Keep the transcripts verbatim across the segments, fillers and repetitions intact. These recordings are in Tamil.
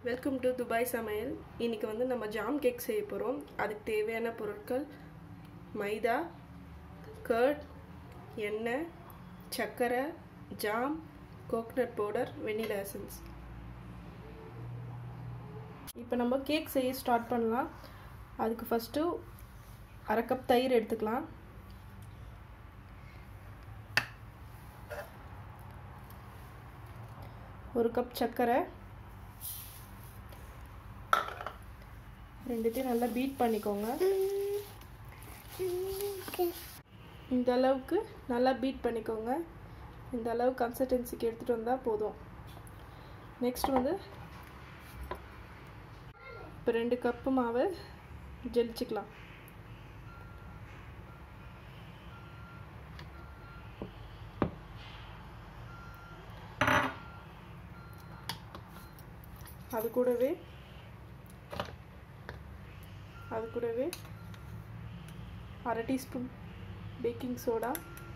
வெல்கம் டு துபாய் சமையல். இன்றைக்கி வந்து நம்ம ஜாம் கேக் செய்ய போகிறோம். அதுக்கு தேவையான பொருட்கள் மைதா, கர்ட், எண்ணெய், சர்க்கரை, jam, coconut powder, vanilla essence. இப்போ நம்ம கேக் செய்ய ஸ்டார்ட் பண்ணலாம். அதுக்கு ஃபஸ்ட்டு அரை கப் தயிர் எடுத்துக்கலாம். ஒரு கப் சர்க்கரை, ரெண்டுத்தையும் நல்லா பீட் பண்ணிக்கோங்க. இந்த அளவுக்கு நல்லா பீட் பண்ணிக்கோங்க. இந்த அளவு கன்சிஸ்டன்சிக்கு எடுத்துகிட்டு வந்தால் போதும். நெக்ஸ்ட் வந்து இப்போ ரெண்டு கப்பு மாவு ஜெலிச்சிக்கலாம். அது கூடவே அது கூடவே அரை டீஸ்பூன் பேக்கிங் சோடா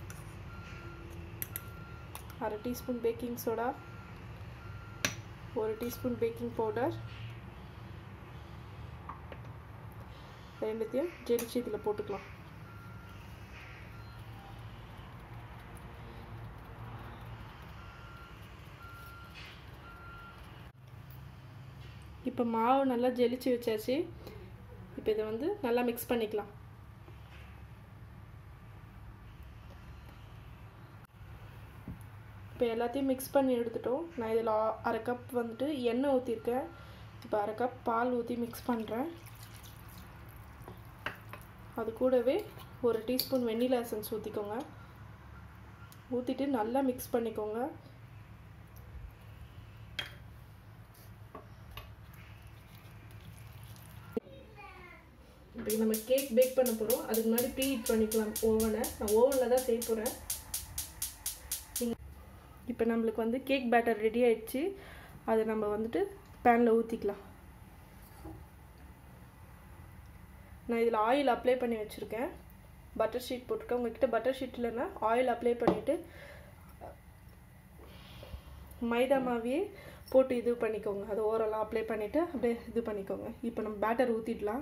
அரை டீஸ்பூன் பேக்கிங் சோடா ஒரு டீஸ்பூன் பேக்கிங் பவுடர் ரெண்டுத்தையும் ஜெலிச்சு இதில் போட்டுக்கலாம். இப்போ மாவு நல்லா ஜெலிச்சு வச்சாச்சு. இப்போ இதை வந்து நல்லா மிக்ஸ் பண்ணிக்கலாம். இப்போ எல்லாத்தையும் மிக்ஸ் பண்ணி எடுத்துட்டோம். நான் இதில் அரை கப் வந்துட்டு எண்ணெய் ஊற்றிருக்கேன். இப்போ அரை கப் பால் ஊற்றி மிக்ஸ் பண்ணுறேன். அது கூடவே ஒரு டீஸ்பூன் வெனிலா எசன்ஸ் ஊற்றிக்கோங்க. ஊற்றிட்டு நல்லா மிக்ஸ் பண்ணிக்கோங்க. இப்போ நம்ம கேக் பேக் பண்ண போகிறோம். அதுக்கு முன்னாடி ப்ரீ ஹீட் பண்ணிக்கலாம் ஓவனை. நான் ஓவனில் தான் செய்ய போகிறேன். இப்போ நம்மளுக்கு வந்து கேக் பேட்டர் ரெடி ஆயிடுச்சு. அதை நம்ம வந்துட்டு பேனில் ஊற்றிக்கலாம். நான் இதில் ஆயில் அப்ளை பண்ணி வச்சுருக்கேன். பட்டர் ஷீட் போட்டிருக்கேன். உங்கள்கிட்ட பட்டர் ஷீட் இல்லைன்னா ஆயில் அப்ளை பண்ணிவிட்டு மைதா மாவையே போட்டு இது பண்ணிக்கோங்க. அது ஓரெல்லாம் அப்ளை பண்ணிவிட்டு அப்படியே இது பண்ணிக்கோங்க. இப்போ நம்ம பேட்டர் ஊற்றிடலாம்.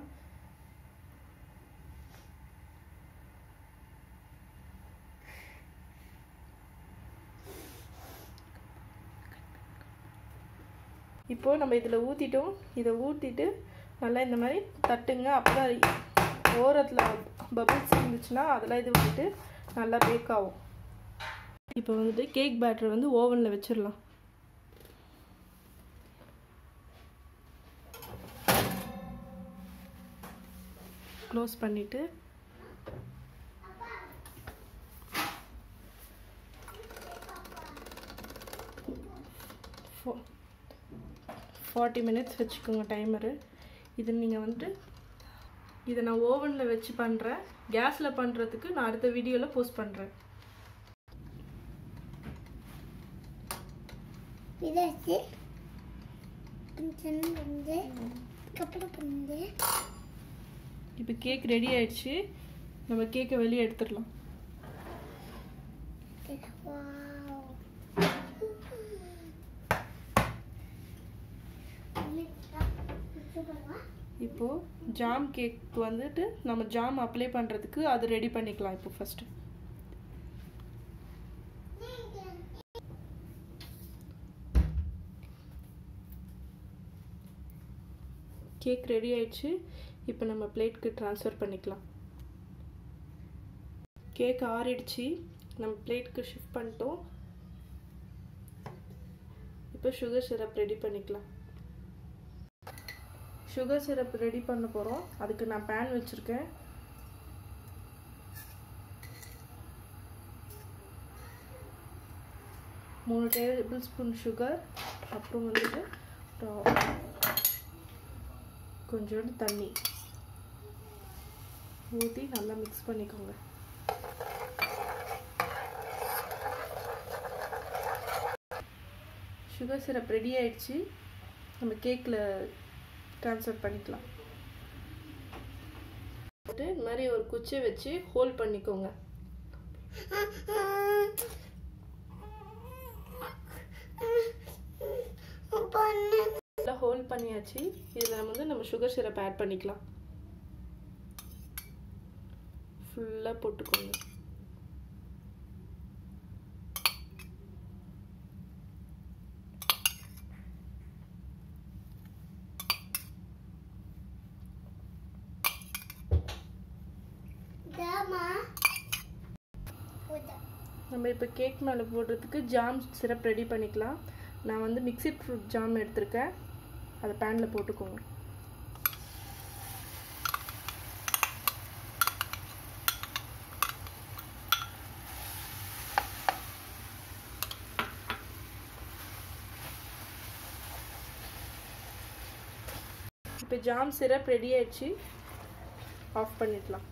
இப்போது நம்ம இதில் ஊற்றிட்டோம். இதை ஊற்றிட்டு நல்லா இந்த மாதிரி தட்டுங்க. அப்போ தான் ஓரத்தில் பபிள்ஸ் இருந்துச்சுன்னா அதெல்லாம் இது வந்துட்டு நல்லா பேக் ஆகும். இப்போ வந்துட்டு கேக் பேட்டர் வந்து ஓவனில் வச்சிடலாம். க்ளோஸ் பண்ணிவிட்டு ஃபார்ட்டி மினிட்ஸ் வச்சுக்கோங்க டைமரு. இது நீங்கள் வந்துட்டு இதை நான் ஓவனில் வச்சு பண்ணுறேன். கேஸில் பண்ணுறதுக்கு நான் அடுத்த வீடியோவில் போஸ்ட் பண்ணுறேன். இப்போ கேக் ரெடி ஆயிடுச்சு. நம்ம கேக்கை வெளியே எடுத்துடலாம். இப்போது ஜாம் கேக் வந்துட்டு நம்ம ஜாம் அப்ளை பண்ணுறதுக்கு அது ரெடி பண்ணிக்கலாம். இப்போ ஃபஸ்ட்டு கேக் ரெடி ஆயிடுச்சு. இப்போ நம்ம பிளேட்க்கு ட்ரான்ஸ்ஃபர் பண்ணிக்கலாம். கேக் ஆறிடுச்சு. நம்ம பிளேட்க்கு ஷிஃப்ட் பண்ணிட்டோம். இப்போ சுகர் சிரப் ரெடி பண்ணிக்கலாம். சுகர் சிரப் ரெடி பண்ண போகிறோம். அதுக்கு நான் பேன் வச்சுருக்கேன். மூணு டேபிள் ஸ்பூன் சுகர், அப்புறம் வந்துட்டு கொஞ்சோண்டு தண்ணி ஊற்றி நல்லா மிக்ஸ் பண்ணிக்கோங்க. சுகர் சிரப் ரெடி ஆயிடுச்சு. நம்ம கேக்கில் ட்ரான்ஸ்ஃபர் பண்ணிக்கலாம். இந்த மாதிரி ஒரு குச்சி வச்சு ஹோல்ட் பண்ணிக்கோங்க. ஹோல்ட் ஃபில் பண்ணியாச்சு. இதில் நம்ம வந்து நம்ம சுகர் சிரப் ஆட் பண்ணிக்கலாம். ஃபுல்லாக போட்டுக்கோங்க. நம்ம இப்போ கேக் மேலே போடுறதுக்கு ஜாம் சிரப் ரெடி பண்ணிக்கலாம். நான் வந்து மிக்ஸட் ஃப்ரூட் ஜாம் எடுத்திருக்கேன். அதை பேனில் போட்டுக்கோங்க. இப்போ ஜாம் சிரப் ரெடி ஆயிடுச்சு. ஆஃப் பண்ணிடலாம்.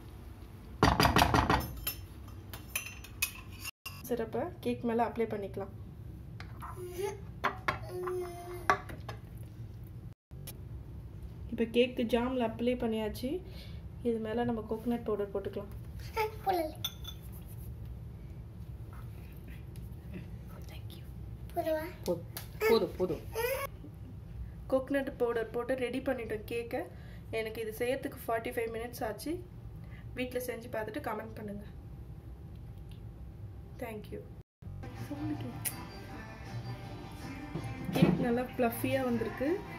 சிரப்பை கேக் மேலே அப்ளை பண்ணிக்கலாம். இப்போ கேக்கு ஜாமில் அப்ளை பண்ணியாச்சு. இது மேலே நம்ம கோகனட் பவுடர் போட்டுக்கலாம். போதும் போதும். கோகனட் பவுடர் போட்டு ரெடி பண்ணிட்டோம் கேக்கை. எனக்கு இது செய்யறதுக்கு ஃபார்ட்டி ஃபைவ் மினிட்ஸ் ஆச்சு. வீட்டில் செஞ்சு பார்த்துட்டு கமெண்ட் பண்ணுங்கள். தேங்க்யூ. கேக் நல்லா ஃப்ளஃபியாக வந்திருக்கு.